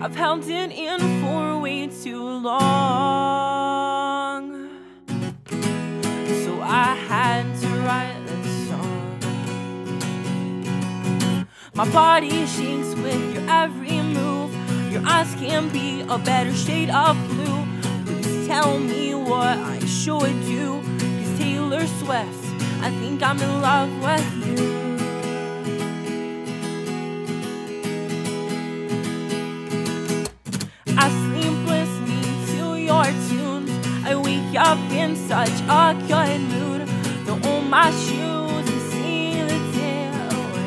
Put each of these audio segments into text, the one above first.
I've held it in for way too long, so I had to write this song. My body shakes with your every move. Your eyes can be a better shade of blue. Please tell me what I should do, 'cause Taylor Swift, I think I'm in love with you. I sleep listening to your tunes. I wake up in such a good mood. Don't own my shoes and see the day away.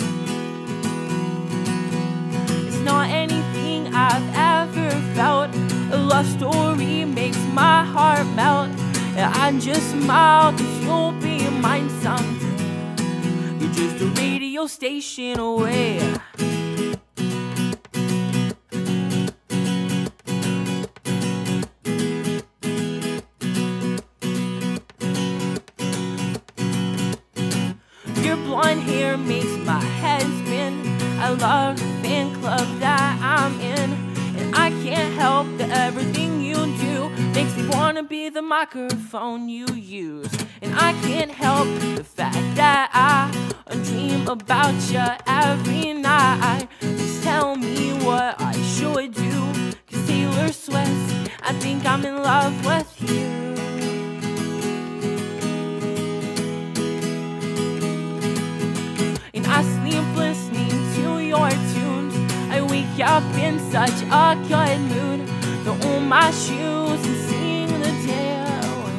It's not anything I've ever felt. A love story makes my heart melt. I just smile 'cause you'll be mine someday. You're just a radio station away. Your blonde hair makes my head spin. I love the fan club that I'm in, and I can't help that everything you do makes me wanna be the microphone you use. And I can't help the fact that I dream about you every night. Just tell me what I should do, 'cause Taylor Swift, I think I'm in love with you. I sleep listening to your tunes. I wake up in such a good mood. Don't own my shoes and sing the day away.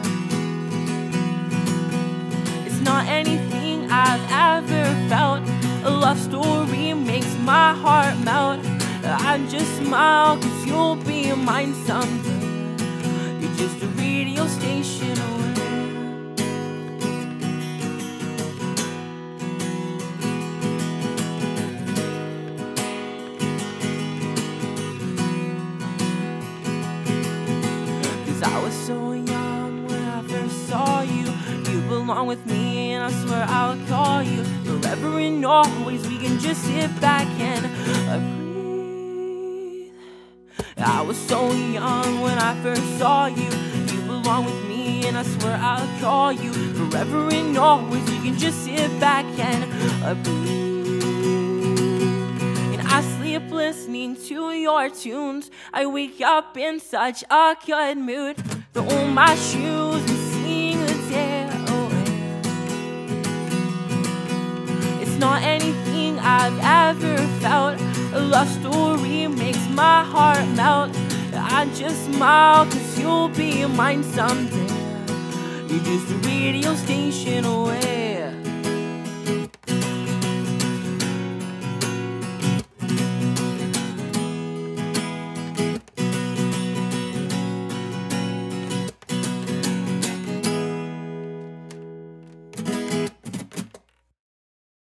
It's not anything I've ever felt. A love story makes my heart melt. I just smile 'cause you'll be mine someday. You're just a radio station away. I was so young when I first saw you. You belong with me and I swear I'll call you forever and always. We can just sit back and breathe. I was so young when I first saw you. You belong with me and I swear I'll call you forever and always. We can just sit back and breathe. I sleep listening to your tunes. I wake up in such a good mood. Don't own my shoes and sing the day away. It's not anything I've ever felt. A love story makes my heart melt. I just smile 'cause you'll be mine someday. You're just a radio station away.